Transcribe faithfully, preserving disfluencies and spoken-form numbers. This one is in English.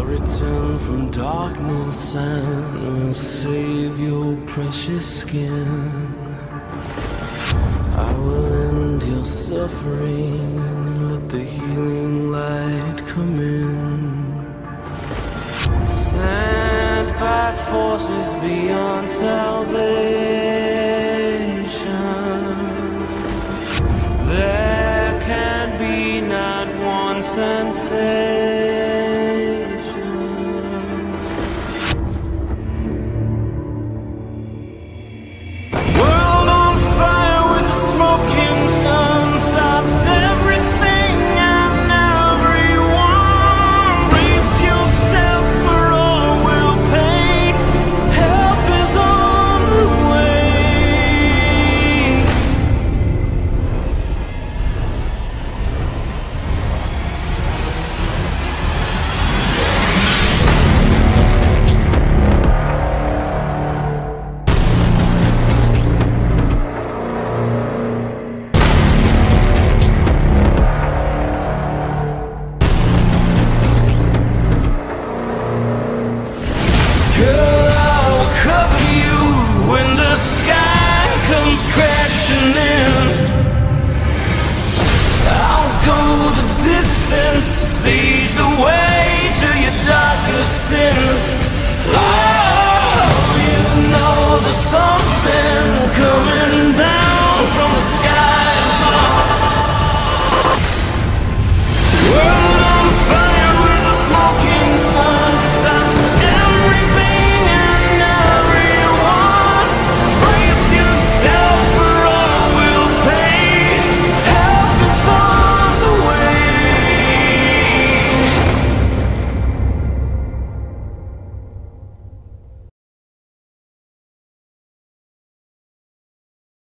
return from darkness and will save your precious skin. I will end your suffering and let the healing light come in. Sent by forces beyond salvation, there can be not one sensation.